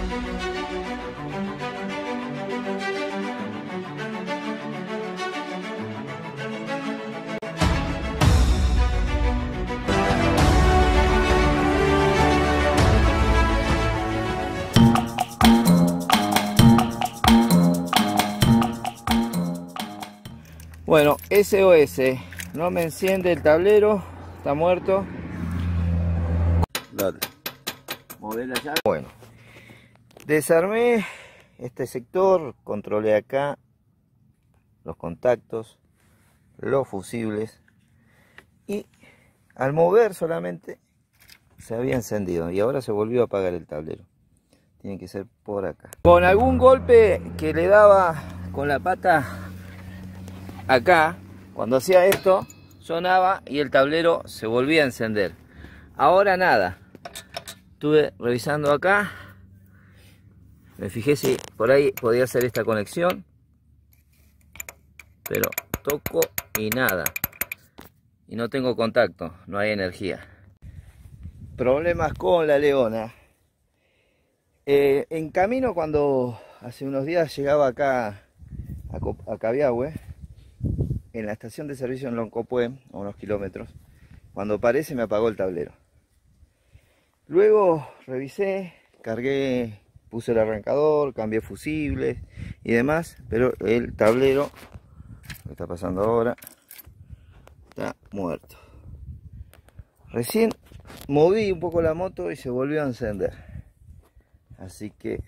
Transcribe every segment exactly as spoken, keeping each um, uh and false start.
Bueno, S O S, no me enciende el tablero, está muerto. Dale. Mover la llave. Bueno, desarmé este sector, controlé acá los contactos, los fusibles y al mover solamente se había encendido y ahora se volvió a apagar el tablero. Tiene que ser por acá. Con algún golpe que le daba con la pata acá, cuando hacía esto, sonaba y el tablero se volvía a encender. Ahora nada. Estuve revisando acá. Me fijé si por ahí podía hacer esta conexión. Pero toco y nada. Y no tengo contacto, no hay energía. Problemas con la Leona. Eh, en camino, cuando hace unos días llegaba acá a, a Cabiahue, en la estación de servicio en Loncopué, a unos kilómetros, cuando paré se me apagó el tablero. Luego revisé, cargué, puse el arrancador, cambié fusibles y demás, pero el tablero, lo que está pasando ahora, está muerto. Recién moví un poco la moto y se volvió a encender. Así que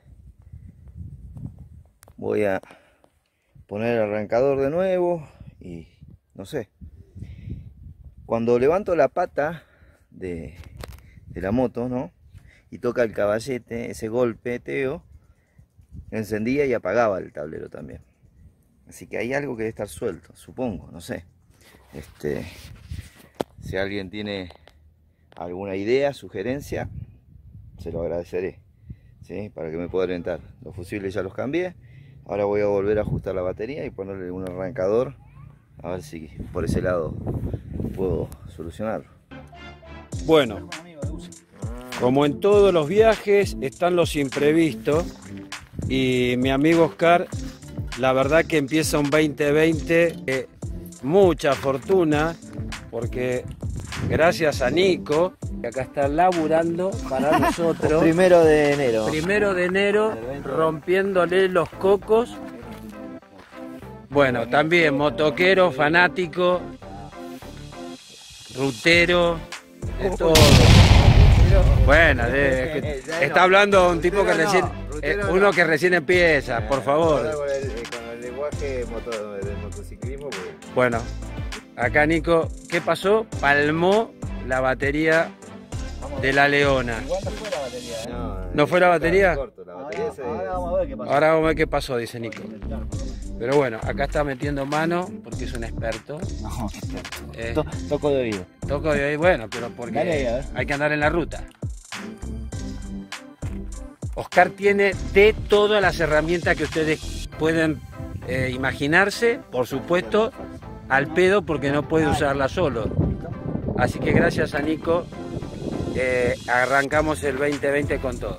voy a poner el arrancador de nuevo y no sé. Cuando levanto la pata de, de la moto, ¿no? Y toca el caballete, ese golpeteo, encendía y apagaba el tablero también. Así que hay algo que debe estar suelto, supongo, no sé. Este, si alguien tiene alguna idea, sugerencia, se lo agradeceré, ¿sí? Para que me pueda orientar. Los fusibles ya los cambié. Ahora voy a volver a ajustar la batería y ponerle un arrancador. A ver si por ese lado puedo solucionarlo. Bueno, como en todos los viajes están los imprevistos. Y mi amigo Oscar, la verdad que empieza un veinte veinte de mucha fortuna. Porque gracias a Nico, que acá está laburando para nosotros. Primero de enero. Primero de enero, rompiéndole los cocos. Bueno, también motoquero, fanático, rutero, de todo. Bueno, de, está hablando un tipo que recién, uno que recién empieza, por favor. Con el, con el lenguaje moto, del motociclismo. Porque... Bueno, acá Nico, ¿qué pasó? Palmó la batería de la Leona. Igual no fue la batería, ¿eh? No, ¿No fue la batería? Corto, la batería ahora, se... ahora vamos a ver qué pasa. Ahora vamos a ver qué pasó, dice Nico. Pero bueno, acá está metiendo mano porque es un experto. No, Eh, to, toco de oído. toco de ahí, bueno, pero porque Dale ahí, a ver. hay que andar en la ruta. Oscar tiene de todas las herramientas que ustedes pueden eh, imaginarse, por supuesto, al pedo porque no puede usarla solo. Así que gracias a Nico eh, arrancamos el veinte veinte con todo.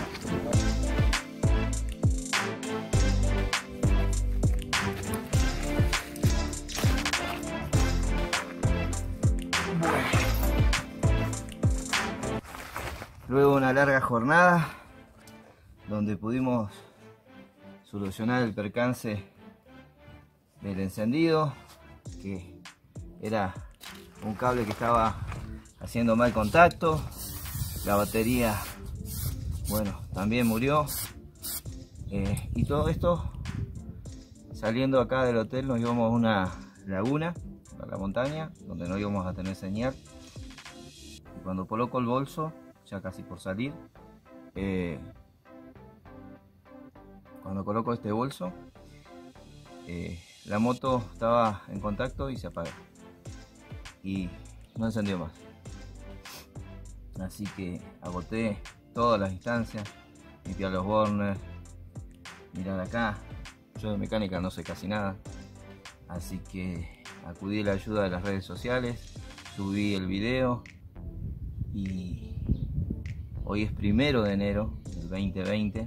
Luego de una larga jornada donde pudimos solucionar el percance del encendido, que era un cable que estaba haciendo mal contacto, la batería, bueno, también murió, eh, y todo esto saliendo acá del hotel nos íbamos a una laguna, a la montaña, donde no íbamos a tener señal. Y cuando coloco el bolso, ya casi por salir, eh, cuando coloco este bolso, eh, la moto estaba en contacto y se apaga y no encendió más. Así que agoté todas las instancias, limpiar los burners, mirar acá. Yo de mecánica no sé casi nada, así que acudí a la ayuda de las redes sociales, subí el video y hoy es primero de enero del veinte veinte.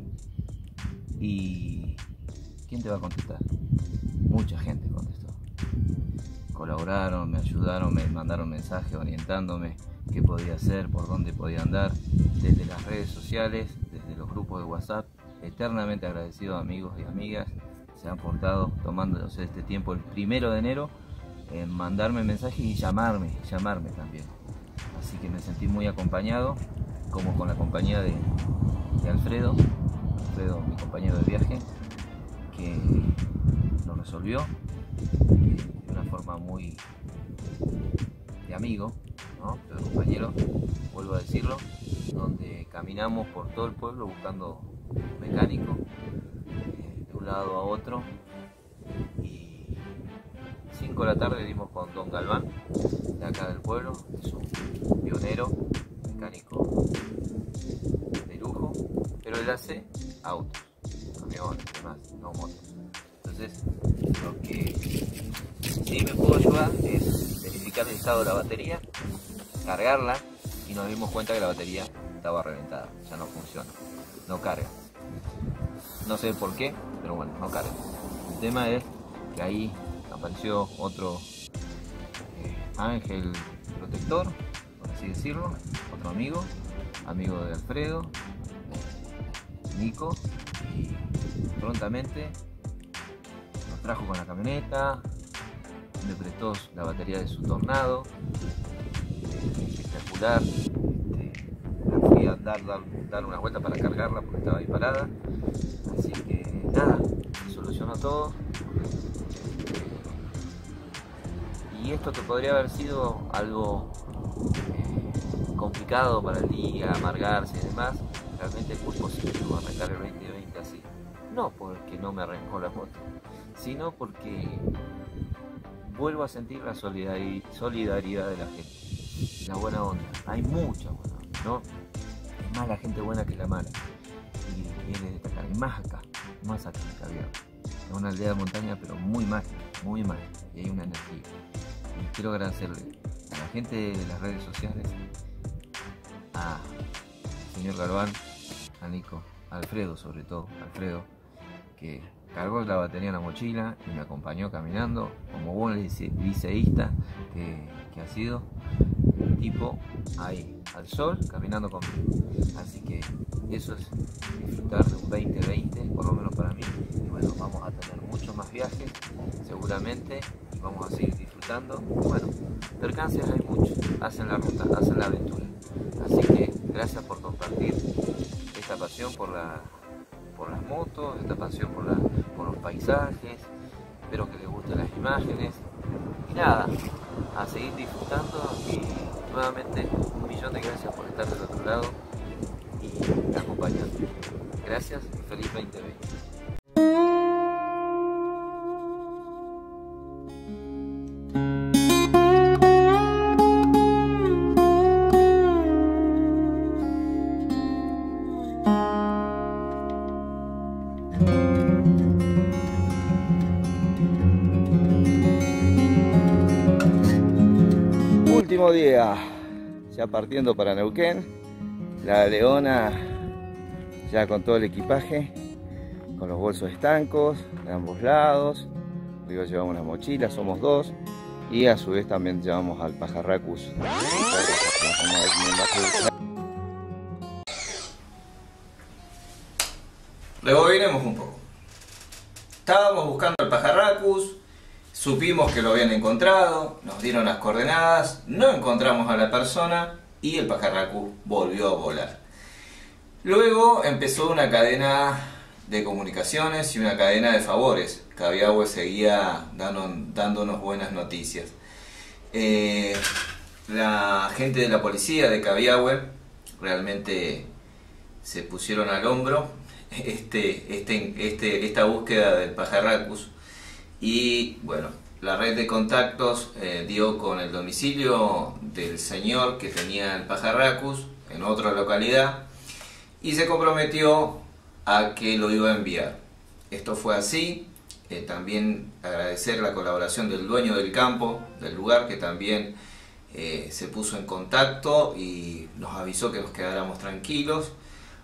Y ¿quién te va a contestar? Mucha gente contestó. Colaboraron, me ayudaron, me mandaron mensajes orientándome qué podía hacer, por dónde podía andar, desde las redes sociales, desde los grupos de WhatsApp. Eternamente agradecido a amigos y amigas, se han portado tomándose este tiempo el primero de enero en mandarme mensajes y llamarme, llamarme también. Así que me sentí muy acompañado, como con la compañía de, de Alfredo, Alfredo, mi compañero de viaje, que lo resolvió de una forma muy de amigo, ¿no? Pero compañero, vuelvo a decirlo, donde caminamos por todo el pueblo buscando mecánico, eh, de un lado a otro, y cinco de la tarde dimos con Don Galván, de acá del pueblo, es un pionero, mecánico de lujo, pero él hace autos, camiones, demás, no motos. Entonces, lo que sí me puedo ayudar es verificar el estado de la batería, cargarla, y nos dimos cuenta que la batería estaba reventada, ya no funciona, no carga. No sé por qué, pero bueno, no carga. El tema es que ahí apareció otro eh, ángel protector, por así decirlo, otro amigo, amigo de Alfredo, Nico, y prontamente nos trajo con la camioneta, me prestó la batería de su Tornado, espectacular. Este, la fui a dar, dar, dar una vuelta para cargarla porque estaba ahí parada, así que nada, se solucionó todo. Y esto que podría haber sido algo eh, complicado para el día, amargarse y demás, realmente fue positivo arrancar el veinte veinte así. No porque no me arrancó la moto, sino porque vuelvo a sentir la solidaridad de la gente, la buena onda. Hay mucha buena onda, ¿no? Es más la gente buena que la mala. Y quiere destacar, y más acá, más acá en Caviar. Es una aldea de montaña, pero muy mágica, muy mágica, y hay una energía. Y quiero agradecerle a la gente de las redes sociales, a señor Galván, a Nico, a Alfredo sobre todo, Alfredo, que cargó la batería en la mochila y me acompañó caminando como buen liceísta que, que ha sido, tipo ahí al sol caminando conmigo. Así que eso es disfrutar de un veinte veinte, por lo menos para mí. Y bueno, vamos a tener muchos más viajes seguramente y vamos a seguir disfrutando. Bueno, percances hay muchos, hacen la ruta, hacen la aventura. Así que gracias por compartir esta pasión por la por las motos, esta pasión por, la, por los paisajes. Espero que les gusten las imágenes y nada, a seguir disfrutando. Y nuevamente un millón de gracias por estar del otro lado y acompañando. Gracias y feliz veinte veinte. Último día, ya partiendo para Neuquén, la Leona ya con todo el equipaje, con los bolsos estancos de ambos lados. Arriba llevamos una mochila, somos dos, y a su vez también llevamos al Pajarracus. Rebobinemos un poco. Estábamos buscando al Pajarracus. Supimos que lo habían encontrado, nos dieron las coordenadas, no encontramos a la persona y el Pajarracus volvió a volar. Luego empezó una cadena de comunicaciones y una cadena de favores. Cabiahue seguía dando, dándonos buenas noticias. Eh, la gente de la policía de Cabiahue realmente se pusieron al hombro este, este, este, esta búsqueda del Pajarracus. Y bueno, la red de contactos eh, dio con el domicilio del señor que tenía el Pajarracus en otra localidad y se comprometió a que lo iba a enviar. Esto fue así. Eh, también agradecer la colaboración del dueño del campo, del lugar, que también eh, se puso en contacto y nos avisó que nos quedáramos tranquilos.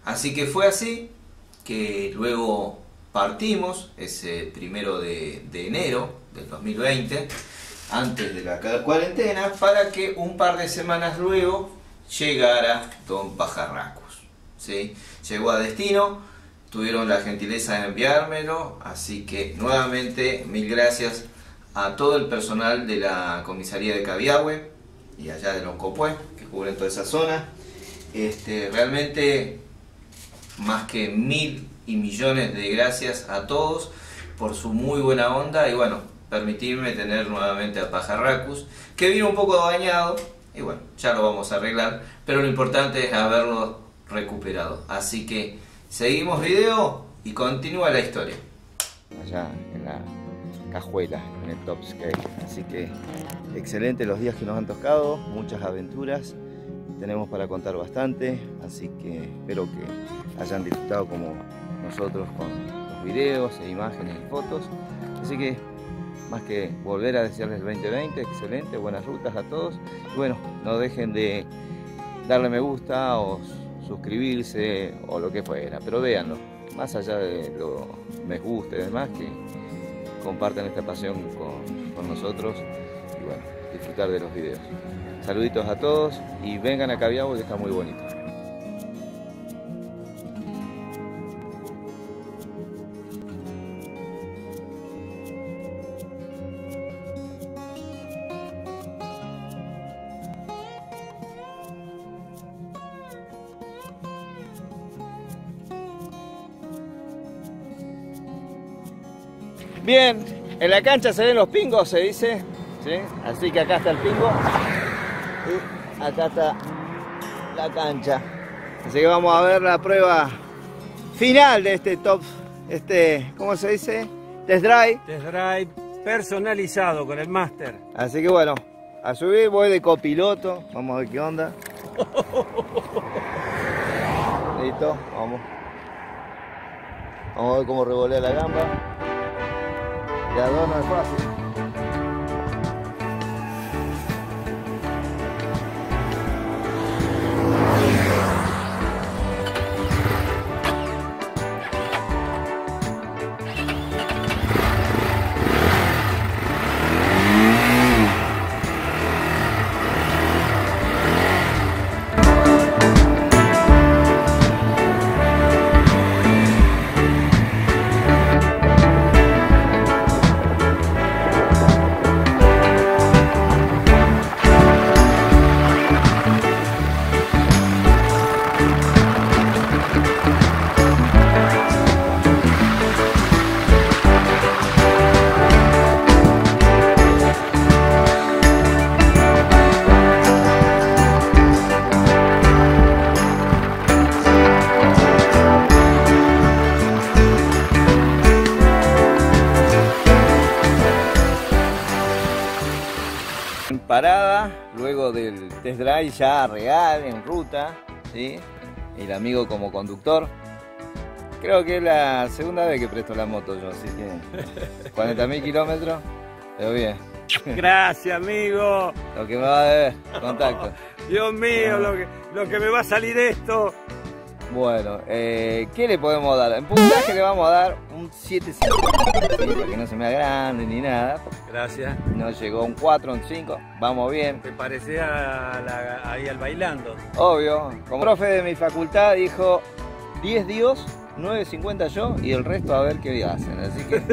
Así que fue así que luego partimos ese primero de, de enero del dos mil veinte, antes de la cuarentena, para que un par de semanas luego llegara Don Pajarracos, ¿sí? Llegó a destino, tuvieron la gentileza de enviármelo, así que nuevamente mil gracias a todo el personal de la comisaría de Cabiahue y allá de Loncopué, que cubren toda esa zona. Este, realmente más que mil y millones de gracias a todos por su muy buena onda y bueno, permitirme tener nuevamente a Pajarracos, que vino un poco dañado y bueno, ya lo vamos a arreglar, pero lo importante es haberlo recuperado. Así que seguimos video y continúa la historia. Allá en la cajuela, en el top scale. Así que excelente los días que nos han tocado, muchas aventuras, tenemos para contar bastante, así que espero que hayan disfrutado como nosotros con los videos e imágenes y fotos. Así que más que volver a desearles el veinte veinte, excelente, buenas rutas a todos. Y bueno, no dejen de darle me gusta o suscribirse o lo que fuera, pero véanlo, más allá de lo me guste y demás, que compartan esta pasión con, con nosotros y bueno, disfrutar de los videos. Saluditos a todos y vengan a Cabiahue, que está muy bonito. Bien, en la cancha se ven los pingos, se dice, ¿sí? Así que acá está el pingo y acá está la cancha. Así que vamos a ver la prueba final de este top, este, ¿cómo se dice? Test drive. Test drive personalizado con el máster. Así que bueno, a subir voy de copiloto, vamos a ver qué onda. Listo, vamos. Vamos a ver cómo revolea la gamba. Ya dos no es fácil. Parada, luego del test drive ya real, en ruta, ¿sí? El amigo como conductor. Creo que es la segunda vez que presto la moto yo, así que cuarenta mil kilómetros, pero bien. Gracias, amigo. Lo que me va a deber, contacto. Dios mío, lo que, lo que me va a salir esto. Bueno, eh, ¿qué le podemos dar? En puntaje le vamos a dar un siete cinco, ¿sí? Para que no se me haga grande ni nada. Gracias. No llegó un cuatro, un cinco, vamos bien. Te parecía a la, ahí al bailando. Obvio, como profe de mi facultad dijo diez Dios, nueve cincuenta yo y el resto a ver qué hacen. Así que,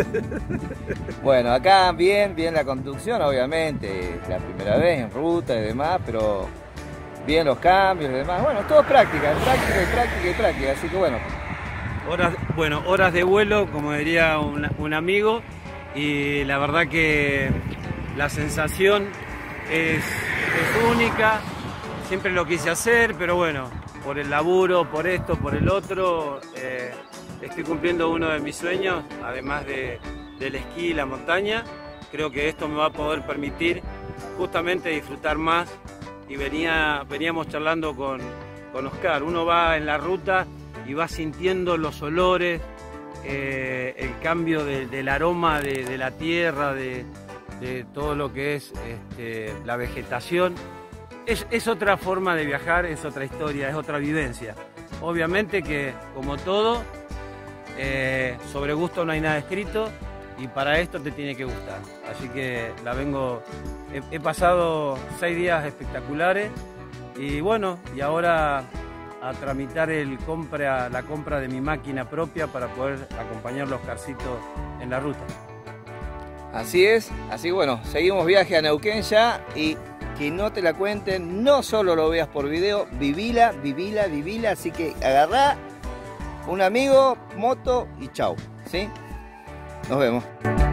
bueno, acá bien, bien la conducción, obviamente, la primera vez en ruta y demás, pero bien los cambios y demás. Bueno, todo práctica, práctica y práctica y práctica, así que bueno. Horas, bueno, horas de vuelo, como diría un, un amigo, y la verdad que la sensación es, es única. Siempre lo quise hacer, pero bueno, por el laburo, por esto, por el otro, eh, estoy cumpliendo uno de mis sueños, además de, del esquí y la montaña. Creo que esto me va a poder permitir justamente disfrutar más. Y venía, veníamos charlando con, con Oscar, uno va en la ruta y va sintiendo los olores, eh, el cambio de, del aroma de, de la tierra, de, de todo lo que es este, la vegetación. Es, es otra forma de viajar, es otra historia, es otra vivencia. obviamente que como todo, eh, sobre gusto no hay nada escrito y para esto te tiene que gustar. Así que la vengo, he, he pasado seis días espectaculares y bueno, y ahora a tramitar el compra, la compra de mi máquina propia para poder acompañar los Oscarcitos en la ruta. Así es, así bueno, seguimos viaje a Neuquén ya y que no te la cuenten, no solo lo veas por video, vivila, vivila, vivila, así que agarrá un amigo, moto y chau, ¿sí? Nos vemos.